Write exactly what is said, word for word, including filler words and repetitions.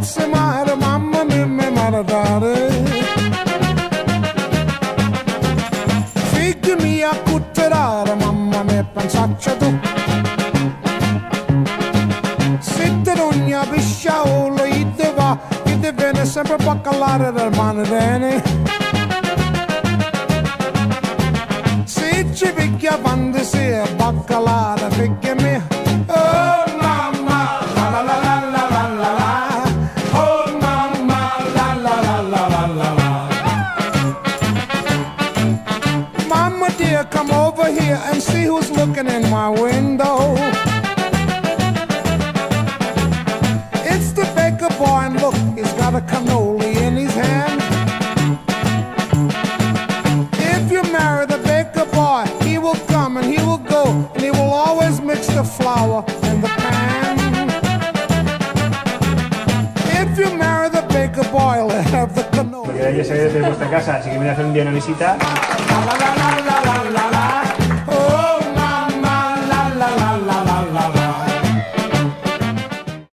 fosse mare, mamma mia, mi maradare. Figli mia cutterare, mamma mia, pensaccia tu. Sitte ogni pisciaolo, gli te va, gli te viene sempre baccalare del manedene. Se ci picchia fantasia, baccalare, figli mia. Oh mamma, la la la la la la la la. Oh mamma, la la la la la la la. Mama dear, come over here and see who's looking in my window. It's the baker boy and look, he's got a cannoli in his hand. If you marry the baker boy, he will come and he will go, and he will always mix the flour in the pan. If you marry the baker boy, he'll have the cannoli. Porque ya sabéis de vuestra casa, así que voy a hacer un día una visita. La la la la la la la.